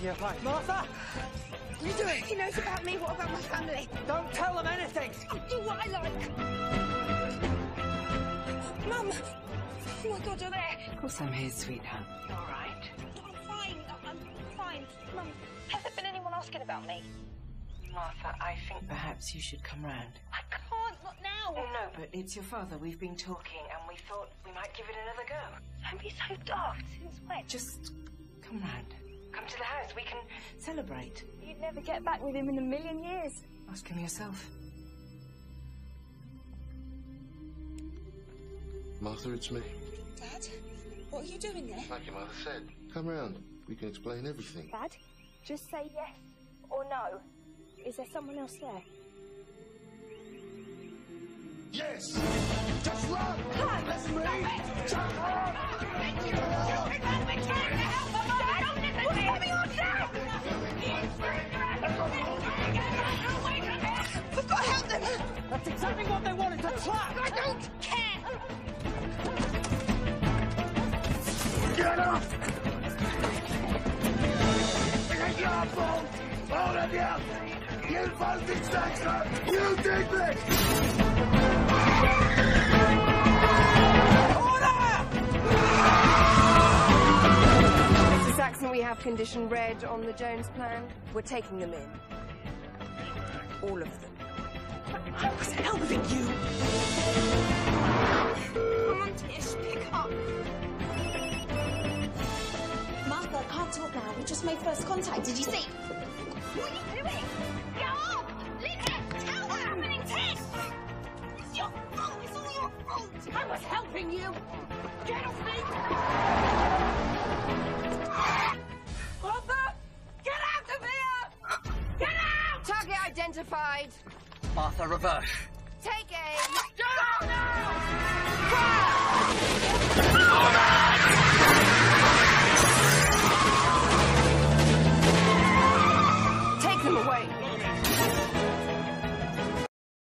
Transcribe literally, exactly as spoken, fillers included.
here, fine. Martha! What are you doing? He knows about me. What about my family? Don't tell them anything! I'll do what I like. Mum! Oh my God, you're there. Of course I'm here, sweetheart. You all right? I'm fine. I'm fine. Mum, has there been anyone asking about me? Martha, I think perhaps you should come round. I can't, not now. Oh, no, but it's your father. We've been talking and we thought we might give it another go. Don't be so daft. Since when? Just come round. Come to the house. We can celebrate. You'd never get back with him in a million years. Ask him yourself. Martha, it's me. Dad, what are you doing there? Like your mother said. Come round. We can explain everything. Dad, just say yes or no. Is there someone else there? Yes! Just run! Hi! That's me! Just run! Thank you! Stupid man, we're trying to help them! Don't listen to him! We've got to help them! That's exactly what they wanted to trap! I don't care! Get up! It ain't your fault! All of you! You fucking snatcher! You did this! Mister Saxon, we have condition red on the Jones plan. We're taking them in. All of them. I was helping you! Come on, Tish, pick up! Martha, I can't talk now. We just made first contact. Did you see? What are you doing? Get off! Lydia, tell what's happening, Tish! It's your fault! It's all your fault! I was helping you! Get off me! Martha! Get out of here! Get out! Target identified. Martha, reverse. Take aim. Get out now! Fire!